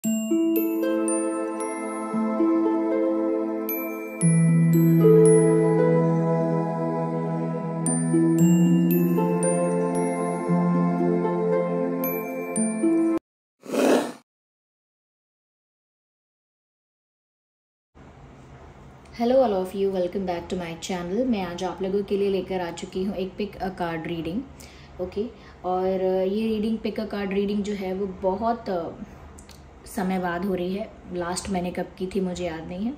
Hello all of you, welcome back to my channel. मैं आज आप लोगों के लिए लेकर आ चुकी हूँ एक pick a card reading. Okay, और ये reading pick a card reading जो है वो बहुत समय बाद हो रही है। लास्ट मैंने कब की थी मुझे याद नहीं है।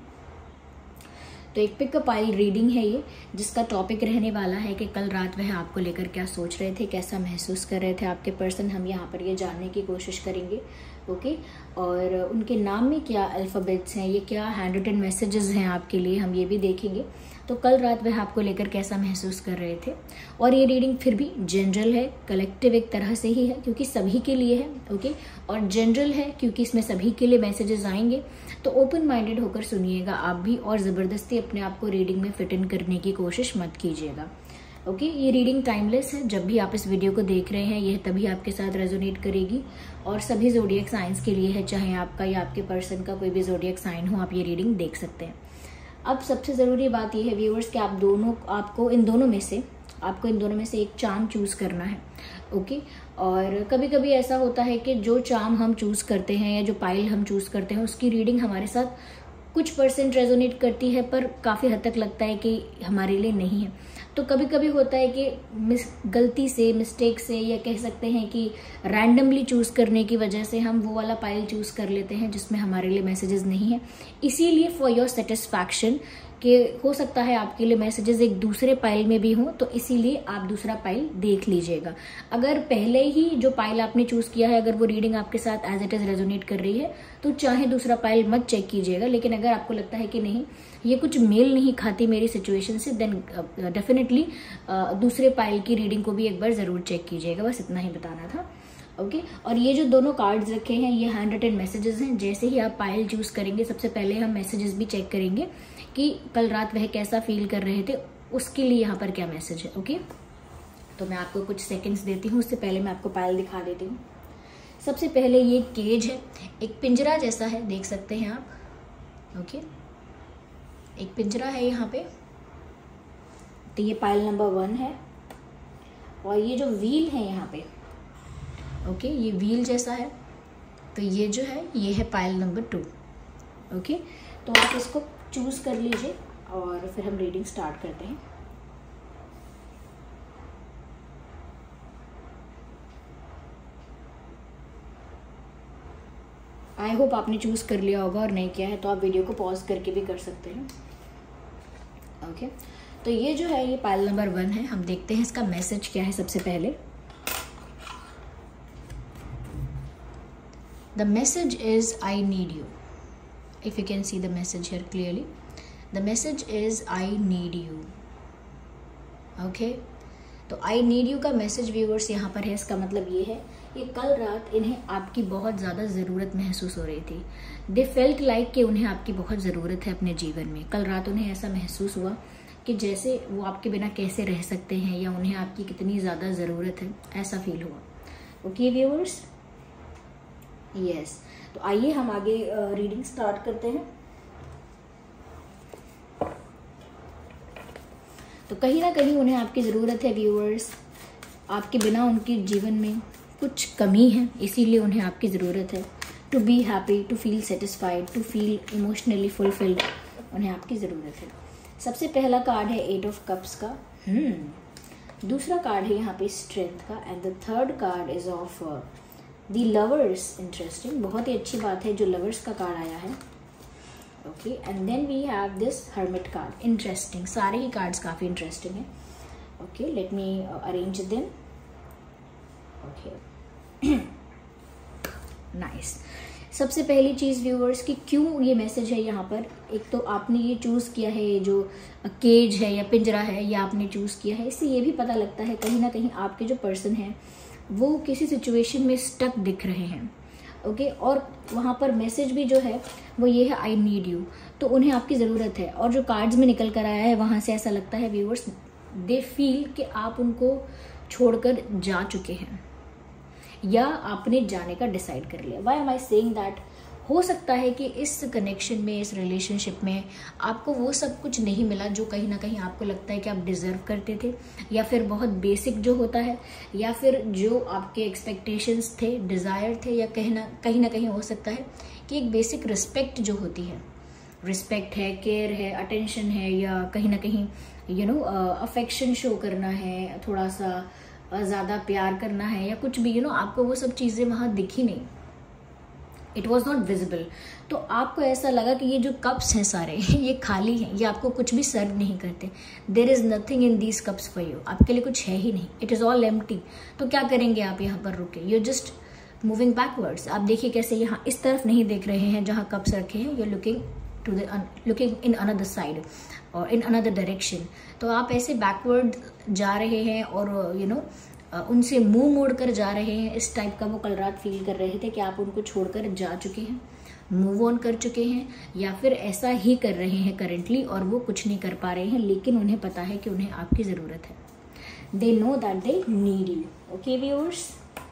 तो एक पिक अ पाइल रीडिंग है ये, जिसका टॉपिक रहने वाला है कि कल रात वह आपको लेकर क्या सोच रहे थे, कैसा महसूस कर रहे थे आपके पर्सन। हम यहाँ पर ये जानने की कोशिश करेंगे। ओके, और उनके नाम में क्या अल्फ़ाबेट्स हैं, ये क्या हैंड रिटन मैसेजेस हैं आपके लिए, हम ये भी देखेंगे। तो कल रात वह आपको लेकर कैसा महसूस कर रहे थे। और ये रीडिंग फिर भी जनरल है, कलेक्टिव एक तरह से ही है क्योंकि सभी के लिए है। ओके, और जनरल है क्योंकि इसमें सभी के लिए मैसेजेस आएंगे। तो ओपन माइंडेड होकर सुनिएगा आप भी, और ज़बरदस्ती अपने आप को रीडिंग में फिट इन करने की कोशिश मत कीजिएगा। ओके, ये रीडिंग टाइमलेस है। जब भी आप इस वीडियो को देख रहे हैं यह तभी आपके साथ रेजोनेट करेगी, और सभी ज़ोडिएक साइंस के लिए है, चाहे आपका या आपके पर्सन का कोई भी ज़ोडिएक साइन हो, आप ये रीडिंग देख सकते हैं। अब सबसे ज़रूरी बात यह है व्यूअर्स कि आपको इन दोनों में से एक चार्म चूज़ करना है। ओके, और कभी कभी ऐसा होता है कि जो चार्म हम चूज़ करते हैं या जो पाइल हम चूज़ करते हैं उसकी रीडिंग हमारे साथ कुछ परसेंट रेजोनेट करती है, पर काफ़ी हद तक लगता है कि हमारे लिए नहीं है। तो कभी कभी होता है कि गलती से, मिस्टेक से, या कह सकते हैं कि रैंडमली चूज़ करने की वजह से हम वो वाला पाइल चूज़ कर लेते हैं जिसमें हमारे लिए मैसेजेस नहीं है। इसीलिए फॉर योर सेटिस्फैक्शन कि हो सकता है आपके लिए मैसेजेस एक दूसरे पाइल में भी हों, तो इसीलिए आप दूसरा पाइल देख लीजिएगा। अगर पहले ही जो पाइल आपने चूज किया है, अगर वो रीडिंग आपके साथ एज इट इज रेजोनेट कर रही है, तो चाहे दूसरा पाइल मत चेक कीजिएगा। लेकिन अगर आपको लगता है कि नहीं, ये कुछ मेल नहीं खाती मेरी सिचुएशन से, देन डेफिनेटली दूसरे पाइल की रीडिंग को भी एक बार जरूर चेक कीजिएगा। बस इतना ही बताना था। ओके, और ये जो दोनों कार्ड्स रखे हैं ये हैंड रिटन मैसेजेस हैं। जैसे ही आप पाइल चूज करेंगे, सबसे पहले हम मैसेजेस भी चेक करेंगे कि कल रात वह कैसा फील कर रहे थे, उसके लिए यहाँ पर क्या मैसेज है। ओके, तो मैं आपको कुछ सेकंड्स देती हूँ, उससे पहले मैं आपको पाइल दिखा देती हूँ। सबसे पहले ये केज है, एक पिंजरा जैसा है, देख सकते हैं आप। ओके, एक पिंजरा है यहाँ पे। तो ये पाइल नंबर 1 है। और ये जो व्हील है यहाँ पे, ओके, ये व्हील जैसा है, तो ये जो है ये है पाइल नंबर 2। ओके, तो आप इसको चूज कर लीजिए और फिर हम रीडिंग स्टार्ट करते हैं। आई होप आपने चूज कर लिया होगा, और नहीं किया है तो आप वीडियो को पॉज करके भी कर सकते हैं। ओके, तो ये जो है ये पाइल नंबर 1 है। हम देखते हैं इसका मैसेज क्या है। सबसे पहले the message is I need you. If you can see the message here clearly, the message is I need you. Okay, तो I need you का मैसेज व्यूअर्स यहाँ पर है। इसका मतलब ये है कि कल रात इन्हें आपकी बहुत ज़्यादा ज़रूरत महसूस हो रही थी। दे फेल्ट लाइक कि उन्हें आपकी बहुत ज़रूरत है अपने जीवन में। कल रात उन्हें ऐसा महसूस हुआ कि जैसे वो आपके बिना कैसे रह सकते हैं, या उन्हें आपकी कितनी ज़्यादा ज़रूरत है, ऐसा फील हुआ। ओके व्यूअर्स, यस, तो आइए हम आगे रीडिंग स्टार्ट करते हैं। तो कहीं ना कहीं उन्हें आपकी ज़रूरत है व्यूअर्स। आपके बिना उनके जीवन में कुछ कमी है, इसीलिए उन्हें आपकी ज़रूरत है। To be happy, to feel satisfied, to feel emotionally fulfilled, उन्हें आपकी ज़रूरत है। सबसे पहला कार्ड है 8 ऑफ कप्स का। दूसरा कार्ड है यहाँ पे स्ट्रेंथ का, and the third card is of the lovers. Interesting, बहुत ही अच्छी बात है जो लवर्स का कार्ड आया है। Okay, and then we have this hermit card. Interesting, सारे ही कार्ड्स काफ़ी इंटरेस्टिंग हैं। Okay, let me arrange them. Okay, nice. सबसे पहली चीज़ व्यूअर्स कि क्यों ये मैसेज है यहाँ पर। एक तो आपने ये चूज़ किया है, ये जो केज है या पिंजरा है, ये आपने चूज़ किया है। इससे ये भी पता लगता है कहीं ना कहीं आपके जो पर्सन हैं वो किसी सिचुएशन में स्टक दिख रहे हैं। ओके, और वहाँ पर मैसेज भी जो है वो ये है आई नीड यू। तो उन्हें आपकी ज़रूरत है। और जो कार्ड्स में निकल कर आया है वहाँ से ऐसा लगता है व्यूअर्स, दे फील कि आप उनको छोड़कर जा चुके हैं, या आपने जाने का डिसाइड कर लिया। Why am I saying that, हो सकता है कि इस कनेक्शन में, इस रिलेशनशिप में आपको वो सब कुछ नहीं मिला जो कहीं ना कहीं आपको लगता है कि आप डिजर्व करते थे, या फिर बहुत बेसिक जो होता है, या फिर जो आपके एक्सपेक्टेशंस थे, डिज़ायर थे, या कहीं ना कहीं हो सकता है कि एक बेसिक रिस्पेक्ट जो होती है, रिस्पेक्ट है, केयर है, अटेंशन है, या कहीं ना कहीं अफेक्शन शो करना है, थोड़ा सा ज़्यादा प्यार करना है, या कुछ भी आपको वो सब चीज़ें वहाँ दिखी नहीं, इट वॉज नॉट विजिबल। तो आपको ऐसा लगा कि ये जो कप्स हैं सारे ये खाली हैं, ये आपको कुछ भी सर्व नहीं करते। There is nothing in these cups for you, आपके लिए कुछ है ही नहीं, इट इज़ ऑल एम्प्टी। तो क्या करेंगे आप यहाँ पर रुके, यू जस्ट मूविंग बैकवर्ड्स। आप देखिए कैसे यहाँ इस तरफ नहीं देख रहे हैं जहाँ कप्स रखे हैं, you looking in another side और इन अनदर डायरेक्शन। तो आप ऐसे बैकवर्ड जा रहे हैं और उनसे मुंह मोड़ कर जा रहे हैं। इस टाइप का वो कल रात फील कर रहे थे कि आप उनको छोड़कर जा चुके हैं, मूव ऑन कर चुके हैं, या फिर ऐसा ही कर रहे हैं करेंटली और वो कुछ नहीं कर पा रहे हैं, लेकिन उन्हें पता है कि उन्हें आपकी ज़रूरत है। They know that they need you. Okay viewers,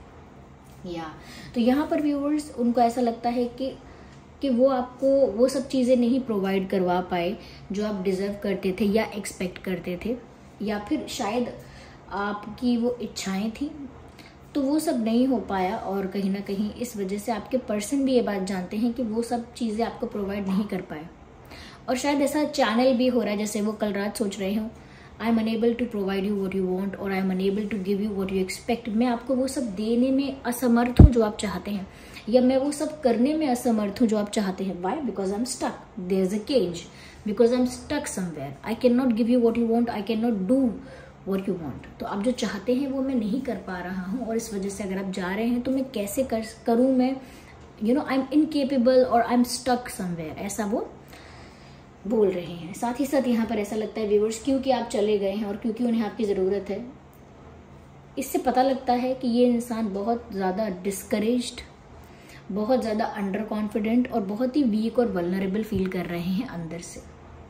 या तो यहाँ पर व्यूअर्स उनको ऐसा लगता है कि वो आपको वो सब चीज़ें नहीं प्रोवाइड करवा पाए जो आप डिज़र्व करते थे या एक्सपेक्ट करते थे, या फिर शायद आपकी वो इच्छाएं थी तो वो सब नहीं हो पाया, और कहीं ना कहीं इस वजह से आपके पर्सन भी ये बात जानते हैं कि वो सब चीज़ें आपको प्रोवाइड नहीं कर पाए। और शायद ऐसा चैनल भी हो रहा है, जैसे वो कल रात सोच रहे हो I am unable to provide you what you want, और I am unable to give you what you expect. मैं आपको वो सब देने में असमर्थ हूँ जो आप चाहते हैं, या मैं वो सब करने में असमर्थ हूँ जो आप चाहते हैं। Why? Because I am stuck, there is a cage, because I am stuck somewhere, I can not give you what you want, I can not do what you want। तो आप जो चाहते हैं वो मैं नहीं कर पा रहा हूँ, और इस वजह से अगर आप जा रहे हैं तो मैं कैसे करूँ, मैं आई एम इनकेपेबल और आई एम स्टक समवेयर, ऐसा वो बोल रहे हैं। साथ ही साथ यहाँ पर ऐसा लगता है व्यूअर्स, क्योंकि आप चले गए हैं और क्योंकि उन्हें आपकी ज़रूरत है, इससे पता लगता है कि ये इंसान बहुत ज़्यादा डिस्करेज्ड, बहुत ज़्यादा अंडर कॉन्फिडेंट और बहुत ही वीक और वल्नरेबल फील कर रहे हैं अंदर से।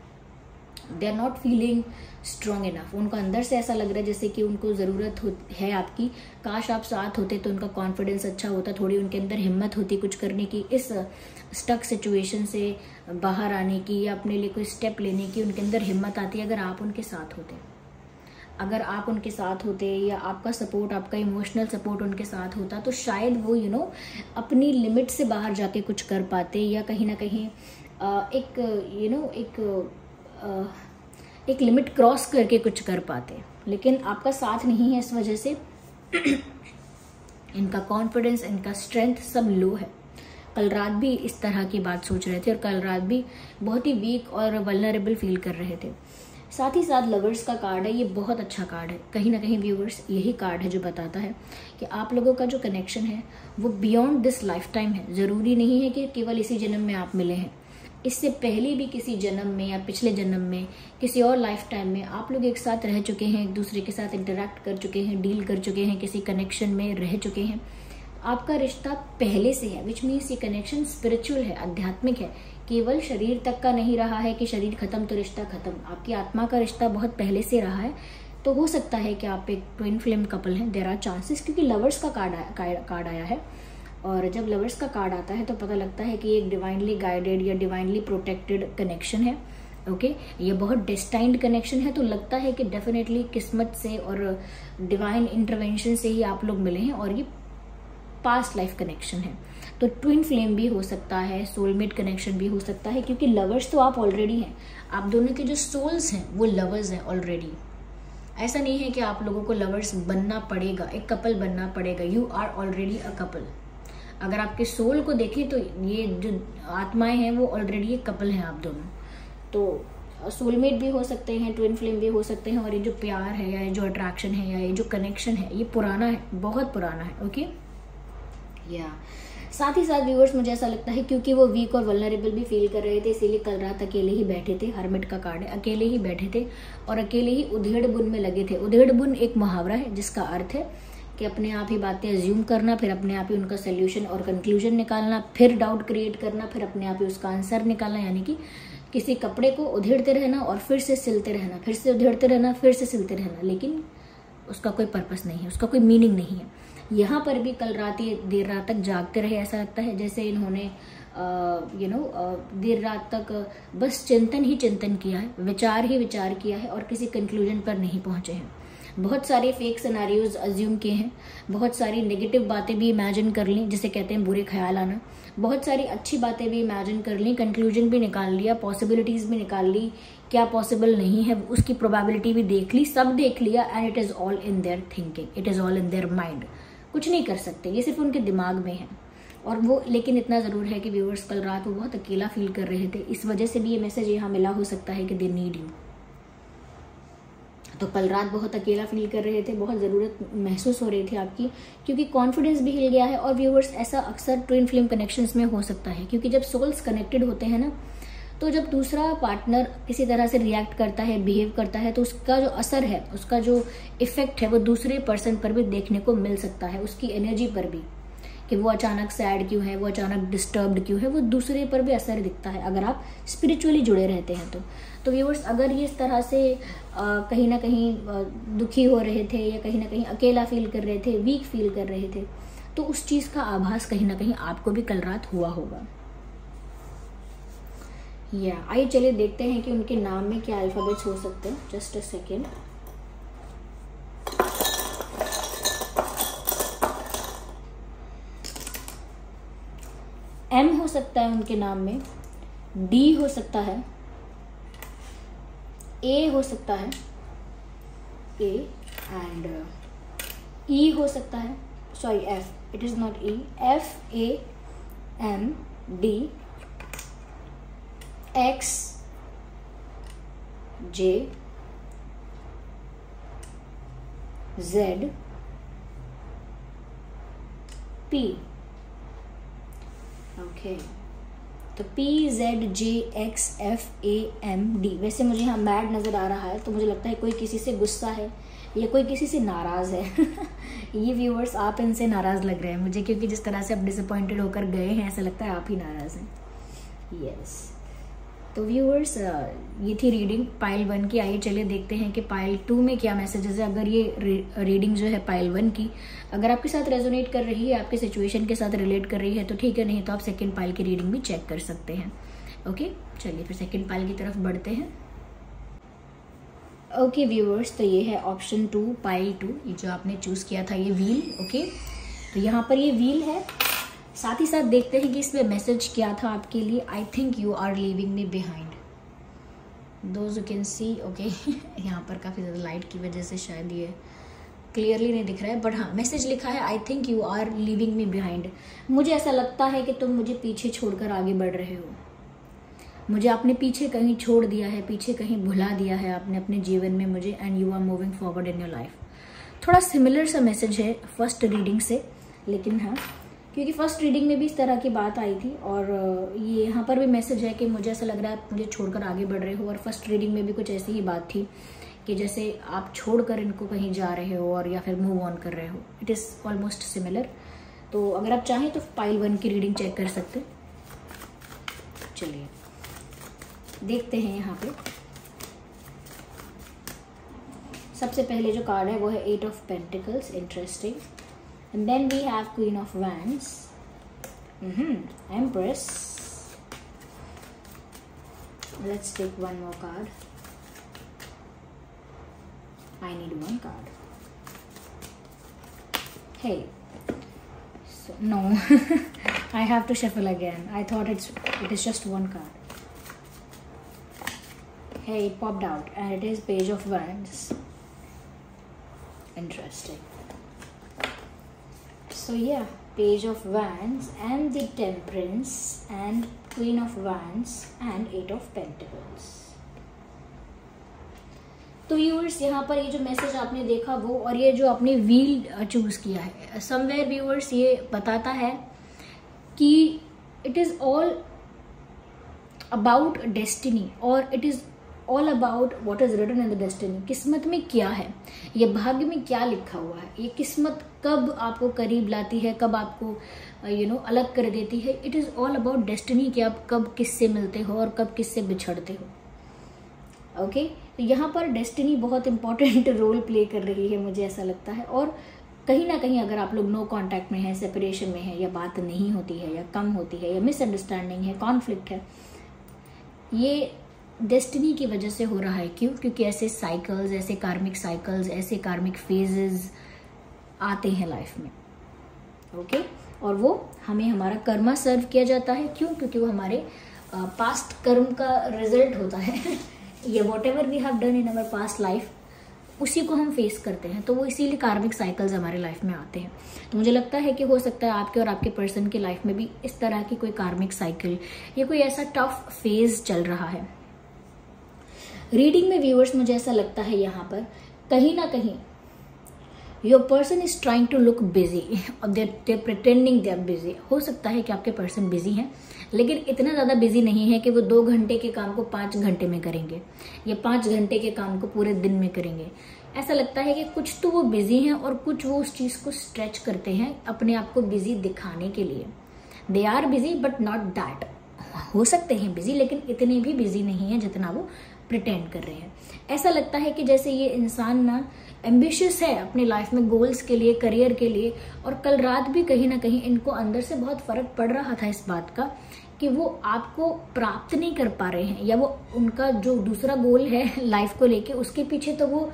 They are not feeling strong enough. उनको अंदर से ऐसा लग रहा है जैसे कि उनको ज़रूरत है आपकी, काश आप साथ होते तो उनका कॉन्फिडेंस अच्छा होता, थोड़ी उनके अंदर हिम्मत होती कुछ करने की, इस स्टक सिचुएशन से बाहर आने की, या अपने लिए कोई स्टेप लेने की उनके अंदर हिम्मत आती अगर आप उनके साथ होते। अगर आप उनके साथ होते या आपका सपोर्ट, आपका इमोशनल सपोर्ट उनके साथ होता, तो शायद वो अपनी लिमिट से बाहर जाके कुछ कर पाते, या कहीं ना कहीं एक लिमिट क्रॉस करके कुछ कर पाते। लेकिन आपका साथ नहीं है, इस वजह से इनका कॉन्फिडेंस, इनका स्ट्रेंथ सब लो है। कल रात भी इस तरह की बात सोच रहे थे और कल रात भी बहुत ही वीक और वल्नरेबल फील कर रहे थे। साथ ही साथ लवर्स का कार्ड है, ये बहुत अच्छा कार्ड है। कहीं ना कहीं व्यूअर्स यही कार्ड है जो बताता है कि आप लोगों का जो कनेक्शन है वो बियॉन्ड दिस लाइफ टाइम है। ज़रूरी नहीं है कि केवल इसी जन्म में आप मिले हैं, इससे पहले भी किसी जन्म में या पिछले जन्म में किसी और लाइफ टाइम में आप लोग एक साथ रह चुके हैं, एक दूसरे के साथ इंटरेक्ट कर चुके हैं, डील कर चुके हैं, किसी कनेक्शन में रह चुके हैं। आपका रिश्ता पहले से है, विच मीन्स ये कनेक्शन स्पिरिचुअल है, आध्यात्मिक है, केवल शरीर तक का नहीं रहा है कि शरीर खत्म तो रिश्ता खत्म। आपकी आत्मा का रिश्ता बहुत पहले से रहा है। तो हो सकता है कि आप एक ट्विन फ्लेम कपल हैं, देयर आर चांसेस, क्योंकि लवर्स का कार्ड आया है। और जब लवर्स का कार्ड आता है तो पता लगता है कि एक डिवाइनली गाइडेड या डिवाइनली प्रोटेक्टेड कनेक्शन है। ओके, ये बहुत डेस्टाइंड कनेक्शन है। तो लगता है कि डेफिनेटली किस्मत से और डिवाइन इंटरवेंशन से ही आप लोग मिले हैं, और ये पास्ट लाइफ कनेक्शन है। तो ट्विन फ्लेम भी हो सकता है, सोलमेट कनेक्शन भी हो सकता है, क्योंकि लवर्स तो आप ऑलरेडी हैं। आप दोनों के जो सोल्स हैं वो लवर्स हैं ऑलरेडी। ऐसा नहीं है कि आप लोगों को लवर्स बनना पड़ेगा, एक कपल बनना पड़ेगा। You are already a couple. अगर आपके सोल को देखें तो ये जो आत्माएं हैं वो ऑलरेडी एक कपल हैं आप दोनों। तो सोलमेट भी हो सकते हैं, ट्विन फ्लेम भी हो सकते हैं, और ये जो प्यार है या ये जो अट्रैक्शन है या ये जो कनेक्शन है ये पुराना है, बहुत पुराना है। ओके, या साथ ही साथ व्यूअर्स मुझे ऐसा लगता है क्योंकि वो वीक और वल्नरेबल भी फील कर रहे थे, इसीलिए कल रात अकेले ही बैठे थे। हरमिट का कार्ड है, अकेले ही बैठे थे और अकेले ही उधेड़ बुन में लगे थे। उधेड़ बुन एक मुहावरा है जिसका अर्थ है कि अपने आप ही बातें अज्यूम करना, फिर अपने आप ही उनका सोल्यूशन और कंक्लूजन निकालना, फिर डाउट क्रिएट करना, फिर अपने आप ही उसका आंसर निकालना। यानी कि किसी कपड़े को उधेड़ते रहना और फिर से सिलते रहना, फिर से उधेड़ते रहना, फिर से सिलते रहना, लेकिन उसका कोई पर्पस नहीं है, उसका कोई मीनिंग नहीं है। यहाँ पर भी कल रात ये देर रात तक जागते रहे। ऐसा लगता है जैसे इन्होंने देर रात तक बस चिंतन ही चिंतन किया है, विचार ही विचार किया है और किसी कंक्लूजन पर नहीं पहुंचे हैं। बहुत सारे फेक सिनेरियोज अज्यूम किए हैं, बहुत सारी नेगेटिव बातें भी इमेजिन कर ली, जिसे कहते हैं बुरे ख्याल आना। बहुत सारी अच्छी बातें भी इमेजिन कर ली, कंक्लूजन भी निकाल लिया, पॉसिबिलिटीज भी निकाल ली, क्या पॉसिबल नहीं है उसकी प्रोबेबिलिटी भी देख ली, सब देख लिया। And it is all in their thinking, it is all in their mind. कुछ नहीं कर सकते, ये सिर्फ उनके दिमाग में है। और वो लेकिन इतना जरूर है कि व्यूअर्स कल रात वो बहुत अकेला फील कर रहे थे, इस वजह से भी ये मैसेज यहाँ मिला हो सकता है कि दे नीड यू। तो कल रात बहुत अकेला फील कर रहे थे, बहुत ज़रूरत महसूस हो रही थी आपकी, क्योंकि कॉन्फिडेंस भी हिल गया है। और व्यूअर्स ऐसा अक्सर ट्विन फ्लेम कनेक्शंस में हो सकता है, क्योंकि जब सोल्स कनेक्टेड होते हैं ना, तो जब दूसरा पार्टनर किसी तरह से रिएक्ट करता है, बिहेव करता है, तो उसका जो असर है, उसका जो इफेक्ट है, वो दूसरे पर्सन पर भी देखने को मिल सकता है, उसकी एनर्जी पर भी, कि वो अचानक सैड क्यों है, वो अचानक डिस्टर्ब्ड क्यों है, वो दूसरे पर भी असर दिखता है अगर आप स्पिरिचुअली जुड़े रहते हैं तो व्यूअर्स अगर ये इस तरह से कहीं ना कहीं दुखी हो रहे थे या कहीं ना कहीं अकेला फील कर रहे थे, वीक फील कर रहे थे, तो उस चीज़ का आभास कहीं ना कहीं आपको भी कल रात हुआ होगा। आइए चलिए देखते हैं कि उनके नाम में क्या अल्फाबेट्स हो सकते हैं। Just a second. एम हो सकता है उनके नाम में, डी हो सकता है, ए हो सकता है, ए एंड ई हो सकता है, sorry F, it is not E, F, A, M, D, X, J, Z, P. Okay, तो P, Z, J, X, F, A, M, D। वैसे मुझे यहाँ मैड नज़र आ रहा है, तो मुझे लगता है कोई किसी से गुस्सा है या कोई किसी से नाराज़ है। ये व्यूअर्स आप इनसे नाराज़ लग रहे हैं मुझे, क्योंकि जिस तरह से आप डिसअपॉइंटेड होकर गए हैं, ऐसा लगता है आप ही नाराज़ हैं। यस, तो व्यूअर्स ये थी रीडिंग पाइल 1 की। आइए चलिए देखते हैं कि पाइल 2 में क्या मैसेजेस है। अगर ये रीडिंग जो है पाइल 1 की अगर आपके साथ रेजोनेट कर रही है, आपके सिचुएशन के साथ रिलेट कर रही है तो ठीक है, नहीं तो आप सेकंड पाइल की रीडिंग भी चेक कर सकते हैं। ओके, चलिए फिर सेकंड पाइल की तरफ बढ़ते हैं। ओके व्यूअर्स, तो ये है ऑप्शन 2, पाइल 2, ये जो आपने चूज किया था, ये व्हील। ओके, तो यहाँ पर ये व्हील है। साथ ही साथ देखते हैं कि इसमें मैसेज क्या था आपके लिए। I think you are leaving me behind, those you can see. Okay, यहाँ पर काफ़ी ज़्यादा लाइट की वजह से शायद ये क्लियरली नहीं दिख रहा है, बट हाँ मैसेज लिखा है I think you are leaving me behind. मुझे ऐसा लगता है कि तुम मुझे पीछे छोड़कर आगे बढ़ रहे हो, मुझे आपने पीछे कहीं छोड़ दिया है, पीछे कहीं भुला दिया है आपने अपने जीवन में मुझे, and you are moving forward in your life. थोड़ा सिमिलर सा मैसेज है फर्स्ट रीडिंग से, लेकिन हाँ क्योंकि फर्स्ट रीडिंग में भी इस तरह की बात आई थी और ये यहाँ पर भी मैसेज है कि मुझे ऐसा लग रहा है आप मुझे छोड़कर आगे बढ़ रहे हो, और फर्स्ट रीडिंग में भी कुछ ऐसी ही बात थी कि जैसे आप छोड़कर इनको कहीं जा रहे हो और या फिर मूव ऑन कर रहे हो। It is almost similar. तो अगर आप चाहें तो पाइल 1 की रीडिंग चेक कर सकते। चलिए देखते हैं यहाँ पे। सबसे पहले जो कार्ड है वो है 8 of pentacles, interesting. And then we have Queen of Wands, Empress. Let's take one more card. I need one card. Hey, so no, I have to shuffle again. I thought it is just one card. Hey, it popped out, and it is Page of Wands. Interesting. So yeah, Page of Wands and the Temperance and Queen of Wands and 8 of Pentacles. तो viewers यहाँ पर ये जो message आपने देखा वो, और ये जो आपने व्हील चूज किया है, समवेयर व्यूअर्स ये बताता है कि it is all about destiny, और it is all about what is written in the destiny. किस्मत में क्या है, ये भाग्य में क्या लिखा हुआ है, ये किस्मत कब आपको करीब लाती है, कब आपको अलग कर देती है। It is all about destiny कि आप कब किससे मिलते हो और कब किससे बिछड़ते हो। ओके, तो यहाँ पर डेस्टिनी बहुत इंपॉर्टेंट रोल प्ले कर रही है, मुझे ऐसा लगता है। और कहीं ना कहीं अगर आप लोग नो कांटेक्ट में हैं, सेपरेशन में हैं, या बात नहीं होती है या कम होती है या मिसअंडरस्टैंडिंग है, कॉन्फ्लिक्ट है, ये डेस्टिनी की वजह से हो रहा है। क्यों? क्योंकि ऐसे साइकिल्स, ऐसे कार्मिक साइकिल्स, ऐसे कार्मिक फेजेस आते हैं लाइफ में। ओके, और वो हमें हमारा कर्मा सर्व किया जाता है। क्यों? क्योंकि वो हमारे पास्ट कर्म का रिजल्ट होता है ये whatever we have done in our past life, उसी को हम फेस करते हैं। तो वो इसीलिए कार्मिक साइकिल्स हमारे लाइफ में आते हैं। तो मुझे लगता है कि हो सकता है आपके और आपके पर्सन की लाइफ में भी इस तरह की कोई कार्मिक साइकिल या कोई ऐसा टफ फेज चल रहा है। रीडिंग में व्यूअर्स मुझे ऐसा लगता है यहाँ पर कहीं ना कहीं your person is trying to look busy और they're pretending they are busy. हो सकता है कि आपके पर्सन बिजी हैं, लेकिन इतना ज़्यादा बिजी नहीं है कि वो 2 घंटे के काम को 5 घंटे में करेंगे या 5 घंटे के काम को पूरे दिन में करेंगे। ऐसा लगता है कि कुछ तो वो बिजी हैं और कुछ वो उस चीज़ को स्ट्रेच करते हैं अपने आप को बिजी दिखाने के लिए। They are busy but not that. हो सकते हैं बिजी, लेकिन इतने भी बिजी नहीं है जितना वो प्रिटेंड कर रहे हैं। ऐसा लगता है कि जैसे ये इंसान ना एम्बिशियस है अपनी लाइफ में, गोल्स के लिए, करियर के लिए, और कल रात भी कहीं ना कहीं इनको अंदर से बहुत फर्क पड़ रहा था इस बात का कि वो आपको प्राप्त नहीं कर पा रहे हैं, या वो उनका जो दूसरा गोल है लाइफ को लेके उसके पीछे तो वो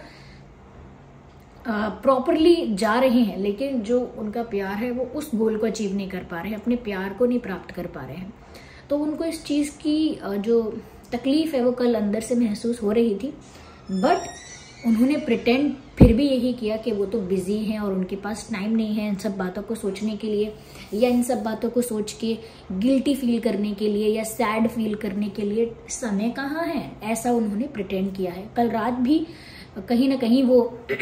प्रॉपरली जा रहे हैं, लेकिन जो उनका प्यार है वो उस गोल को अचीव नहीं कर पा रहे हैं, अपने प्यार को नहीं प्राप्त कर पा रहे हैं। तो उनको इस चीज़ की जो तकलीफ है वो कल अंदर से महसूस हो रही थी, बट उन्होंने प्रिटेंड फिर भी यही किया कि वो तो बिजी हैं और उनके पास टाइम नहीं है इन सब बातों को सोचने के लिए, या इन सब बातों को सोच के गिल्टी फील करने के लिए या सैड फील करने के लिए समय कहाँ है, ऐसा उन्होंने प्रिटेंड किया है। कल रात भी कहीं ना कहीं वो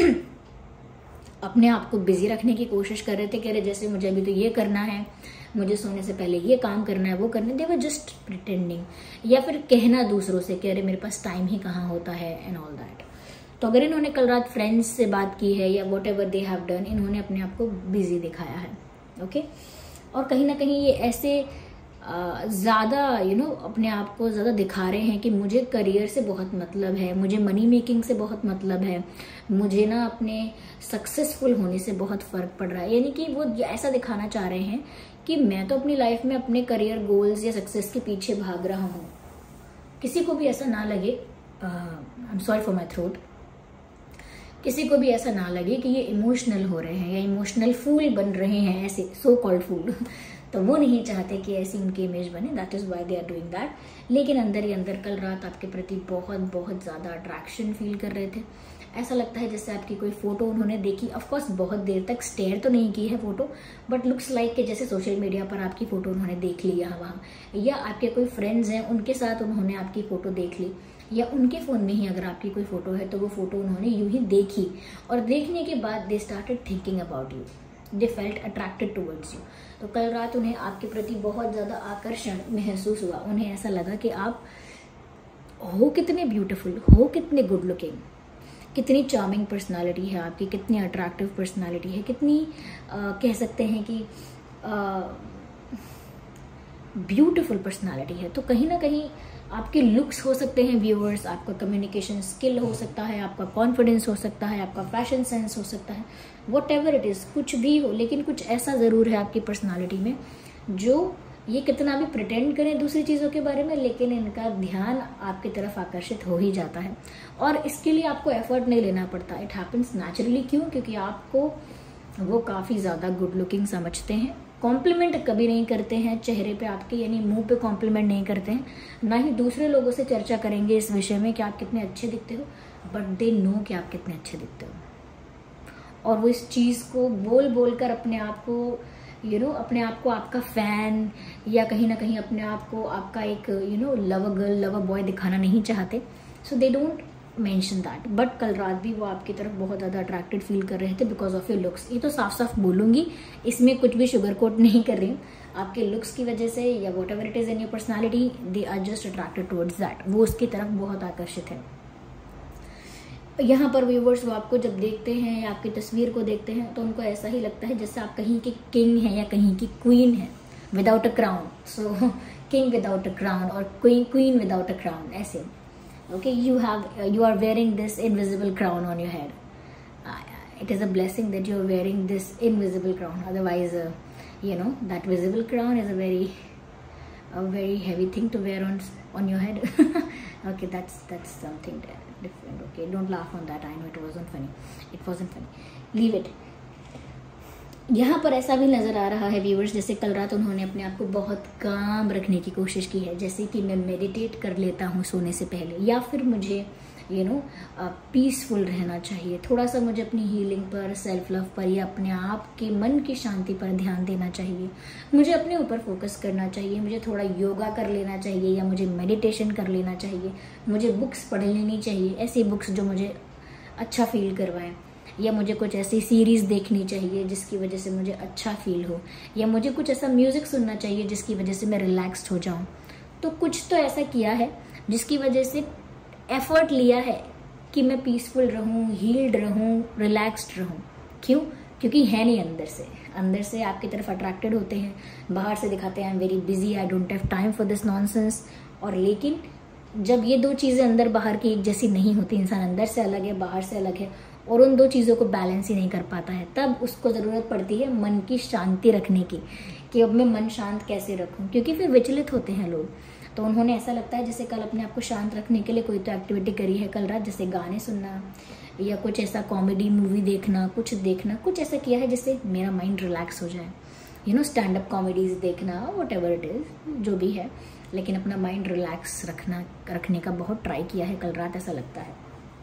अपने आप को बिजी रखने की कोशिश कर रहे थे, कह रहे जैसे मुझे अभी तो ये करना है, मुझे सोने से पहले ये काम करना है, वो करना है। दे वर जस्ट प्रिटेंडिंग, या फिर कहना दूसरों से कह रहे मेरे पास टाइम ही कहाँ होता है एंड ऑल दैट। तो अगर इन्होंने कल रात फ्रेंड्स से बात की है या whatever they have done, इन्होंने अपने आप को बिजी दिखाया है। ओके, और कहीं ना कहीं ये ऐसे ज़्यादा अपने आप को ज़्यादा दिखा रहे हैं कि मुझे करियर से बहुत मतलब है, मुझे मनी मेकिंग से बहुत मतलब है, मुझे ना अपने सक्सेसफुल होने से बहुत फ़र्क पड़ रहा है। यानी कि वो ऐसा दिखाना चाह रहे हैं कि मैं तो अपनी लाइफ में अपने करियर गोल्स या सक्सेस के पीछे भाग रहा हूँ। किसी को भी ऐसा ना लगे, I am sorry for my throat, किसी को भी ऐसा ना लगे कि ये इमोशनल हो रहे हैं या इमोशनल फूल बन रहे हैं, ऐसे सो कॉल्ड फूल तो वो नहीं चाहते कि ऐसी उनकी इमेज बने, that is why they are doing that. लेकिन अंदर ही अंदर कल रात आपके प्रति बहुत बहुत ज़्यादा अट्रैक्शन फील कर रहे थे। ऐसा लगता है जैसे आपकी कोई फोटो उन्होंने देखी, ऑफकोर्स बहुत देर तक स्टेयर तो नहीं की है फोटो, बट लुक्स लाइक कि जैसे सोशल मीडिया पर आपकी फोटो उन्होंने देख ली यहाँ वहाँ, या आपके कोई फ्रेंड्स हैं उनके साथ उन्होंने आपकी फोटो देख ली, या उनके फ़ोन में ही अगर आपकी कोई फ़ोटो है तो वो फ़ोटो उन्होंने यूं ही देखी, और देखने के बाद they started thinking about you, they felt attracted towards you. तो कल रात उन्हें आपके प्रति बहुत ज़्यादा आकर्षण महसूस हुआ। उन्हें ऐसा लगा कि आप हो कितने ब्यूटीफुल, हो कितने गुड लुकिंग, कितनी चार्मिंग पर्सनालिटी है आपकी, कितनी अट्रैक्टिव पर्सनालिटी है, कितनी कह सकते हैं कि ब्यूटीफुल पर्सनालिटी है। तो कहीं ना कहीं आपके लुक्स हो सकते हैं व्यूअर्स, आपका कम्युनिकेशन स्किल हो सकता है, आपका कॉन्फिडेंस हो सकता है, आपका फैशन सेंस हो सकता है, वॉट एवर इट इज़, कुछ भी हो, लेकिन कुछ ऐसा ज़रूर है आपकी पर्सनालिटी में जो ये कितना भी प्रिटेंड करें दूसरी चीज़ों के बारे में, लेकिन इनका ध्यान आपकी तरफ आकर्षित हो ही जाता है। और इसके लिए आपको एफर्ट नहीं लेना पड़ता, इट हैपन्स नेचुरली। क्यों? क्योंकि आपको वो काफ़ी ज़्यादा गुड लुकिंग समझते हैं। कॉम्प्लीमेंट कभी नहीं करते हैं चेहरे पे आपके, यानी मुंह पे कॉम्प्लीमेंट नहीं करते हैं, ना ही दूसरे लोगों से चर्चा करेंगे इस विषय में कि आप कितने अच्छे दिखते हो, बट दे नो कि आप कितने अच्छे दिखते हो। और वो इस चीज़ को बोल बोल कर अपने आप को अपने आप को आपका फैन, या कहीं ना कहीं अपने आप को आपका एक लवर गर्ल, लवर बॉय दिखाना नहीं चाहते। So they don't mention that. But कल रात भी वो आपकी तरफ बहुत ज़्यादा अट्रैक्टेड फील कर रहे थे बिकॉज ऑफ योर लुक्स। ये तो साफ साफ बोलूँगी, इसमें कुछ भी शुगर कोट नहीं कर रही हूँ। आपके लुक्स की वजह से या whatever it is in your personality, they are just attracted towards that, वो उसकी तरफ बहुत आकर्षित है। यहाँ पर व्यूवर्स वो आपको जब देखते हैं या आपकी तस्वीर को देखते हैं तो उनको ऐसा ही लगता है जैसे आप कहीं के किंग हैं या कहीं की क्वीन हैं without a crown. So king without a crown और क्वीन विदाउट अ क्राउन, ऐसे। Okay, you are wearing this invisible crown on your head. it is a blessing that you are wearing this invisible crown. Otherwise, you know, that visible crown is a very heavy thing to wear on your head. Okay, that's something different. Okay, don't laugh on that. I know it wasn't funny. Leave it. यहाँ पर ऐसा भी नज़र आ रहा है viewers, जैसे कल रात उन्होंने अपने आप को बहुत काम रखने की कोशिश की है, जैसे कि मैं मेडिटेट कर लेता हूँ सोने से पहले, या फिर मुझे पीसफुल रहना चाहिए, थोड़ा सा मुझे अपनी हीलिंग पर, सेल्फ लव पर, या अपने आप के मन की शांति पर ध्यान देना चाहिए, मुझे अपने ऊपर फोकस करना चाहिए, मुझे थोड़ा योगा कर लेना चाहिए, या मुझे मेडिटेशन कर लेना चाहिए, मुझे बुक्स पढ़ लेनी चाहिए, ऐसी बुक्स जो मुझे अच्छा फील करवाएं, या मुझे कुछ ऐसी सीरीज़ देखनी चाहिए जिसकी वजह से मुझे अच्छा फील हो, या मुझे कुछ ऐसा म्यूज़िक सुनना चाहिए जिसकी वजह से मैं रिलैक्स्ड हो जाऊं। तो कुछ तो ऐसा किया है जिसकी वजह से एफर्ट लिया है कि मैं पीसफुल रहूं, हील्ड रहूं, रिलैक्स्ड रहूं। क्यों? क्योंकि है नहीं अंदर से आपकी तरफ अट्रैक्टेड होते हैं, बाहर से दिखाते हैं I am very busy, I don't have time for this nonsense. और लेकिन जब ये दो चीज़ें अंदर बाहर की एक जैसी नहीं होती, इंसान अंदर से अलग है, बाहर से अलग है, और उन दो चीज़ों को बैलेंस ही नहीं कर पाता है, तब उसको ज़रूरत पड़ती है मन की शांति रखने की, कि अब मैं मन शांत कैसे रखूं, क्योंकि फिर विचलित होते हैं लोग। तो उन्होंने ऐसा लगता है जैसे कल अपने आप को शांत रखने के लिए कोई तो एक्टिविटी करी है कल रात, जैसे गाने सुनना या कुछ ऐसा कॉमेडी मूवी देखना, कुछ ऐसा किया है जिससे मेरा माइंड रिलैक्स हो जाए, स्टैंड अप कॉमेडीज देखना, व्हाटएवर इट इज़, जो भी है, लेकिन अपना माइंड रिलैक्स रखने का बहुत ट्राई किया है कल रात, ऐसा लगता है।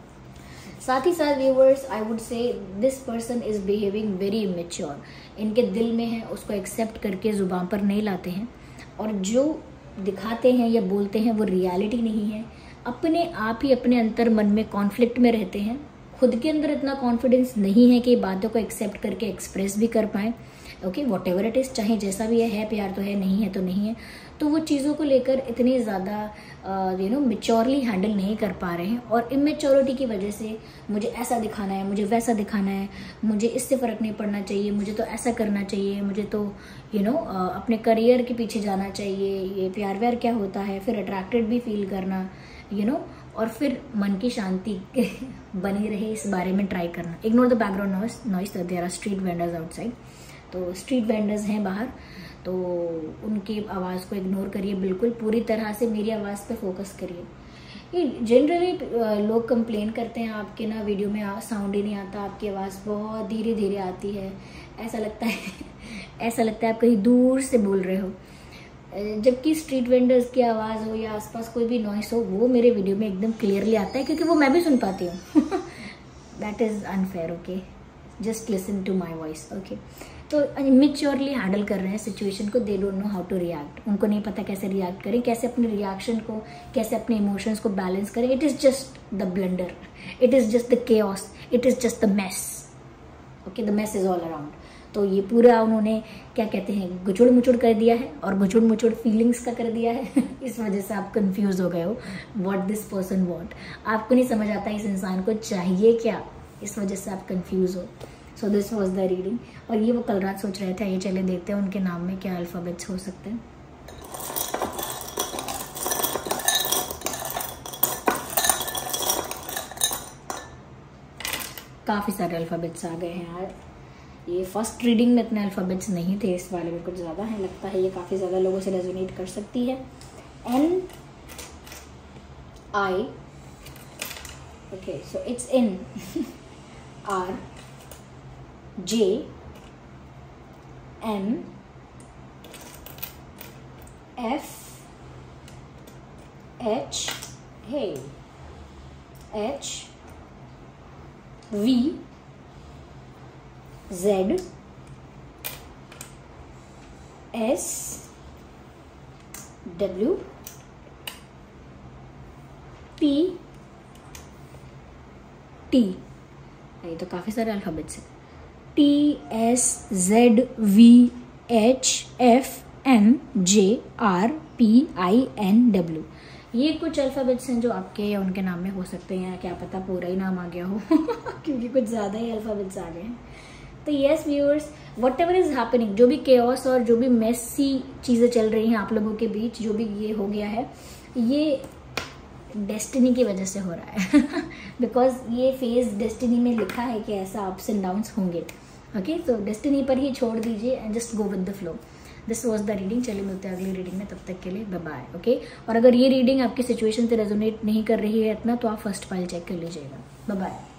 साथ ही साथ viewers, I would say this person is behaving very immature. इनके दिल में है, उसको एक्सेप्ट करके जुबान पर नहीं लाते हैं, और जो दिखाते हैं या बोलते हैं वो रियलिटी नहीं है, अपने आप ही अपने अंतर मन में कॉन्फ्लिक्ट में रहते हैं, खुद के अंदर इतना कॉन्फिडेंस नहीं है कि बातों को एक्सेप्ट करके एक्सप्रेस भी कर पाएँ। Okay, whatever it is, चाहे जैसा भी है प्यार तो है, नहीं है तो नहीं है, तो वो चीज़ों को लेकर इतनी ज़्यादा मेच्योरली हैंडल नहीं कर पा रहे हैं। और इमेच्योरिटी की वजह से मुझे ऐसा दिखाना है, मुझे वैसा दिखाना है, मुझे इससे फ़र्क नहीं पड़ना चाहिए, मुझे तो ऐसा करना चाहिए, मुझे तो अपने करियर के पीछे जाना चाहिए, ये प्यार व्यार क्या होता है, फिर अट्रैक्टेड भी फील करना, और फिर मन की शांति बनी रहे इस बारे में ट्राई करना। Ignore the background noise, there are street vendors outside. तो स्ट्रीट वेंडर्स हैं बाहर, तो उनकी आवाज़ को इग्नोर करिए, बिल्कुल पूरी तरह से मेरी आवाज़ पे फोकस करिए। ये जनरली लोग कंप्लेन करते हैं आपके ना वीडियो में साउंड ही नहीं आता, आपकी आवाज़ बहुत धीरे धीरे आती है, ऐसा लगता है आप कहीं दूर से बोल रहे हो, जबकि स्ट्रीट वेंडर्स की आवाज़ हो या आसपास कोई भी नॉइस हो, वो मेरे वीडियो में एकदम क्लियरली आता है, क्योंकि वो मैं भी सुन पाती हूँ। That is unfair. Okay, just listen to my voice. Okay, तो इमेच्योरली हैंडल कर रहे हैं सिचुएशन को, they don't know how to react, उनको नहीं पता कैसे रिएक्ट करें, कैसे अपने रिएक्शन को, कैसे अपने इमोशंस को बैलेंस करें। It is just the blunder, it is just the chaos, it is just the mess. Okay, the mess is all around. तो ये पूरा उन्होंने क्या कहते हैं, गुचुड़ मुचुड़ कर दिया है, और गुचुड़ मुचुड़ फीलिंग्स का कर दिया है। इस वजह से आप कंफ्यूज हो गए हो व्हाट दिस पर्सन वांट, आपको नहीं समझ आता इस इंसान को चाहिए क्या, इस वजह से आप कंफ्यूज हो। So this was the reading. और ये वो कल रात सोच रहे थे, ये चले देखते हैं उनके नाम में क्या अल्फ़ाबेट्स हो सकते हैं। काफ़ी सारे अल्फ़ाबेट्स आ गए हैं यार, ये फर्स्ट रीडिंग में इतने अल्फ़ाबेट्स नहीं थे, इस वाले में कुछ ज़्यादा है, लगता है ये काफ़ी ज़्यादा लोगों से रेजोनेट कर सकती है। N I, okay, so it's N R J M F H, hey, H V Z S W P T। ये तो काफ़ी सारे अल्फ़ाबेट्स हैं। T S Z V H F M J R P I N W। ये कुछ alphabets हैं जो आपके या उनके नाम में हो सकते हैं, क्या पता पूरा ही नाम आ गया हो क्योंकि कुछ ज़्यादा ही अल्फ़ाबेट्स आ गए हैं। तो yes viewers, whatever is happening, जो भी केओस और जो भी मेसी चीज़ें चल रही हैं आप लोगों के बीच, जो भी ये हो गया है, ये डेस्टिनी की वजह से हो रहा है बिकॉज ये फेज डेस्टिनी में लिखा है कि ऐसा अप्स एंड डाउन्स होंगे। ओके, तो डेस्टिनी पर ही छोड़ दीजिए and just go with the flow. This was the reading. चलिए मिलते हैं अगली रीडिंग में, तब तक के लिए बाय बाय। ओके, और अगर ये रीडिंग आपकी सिचुएशन से रेजोनेट नहीं कर रही है इतना तो आप फर्स्ट फाइल चेक कर लीजिएगा। Bye bye.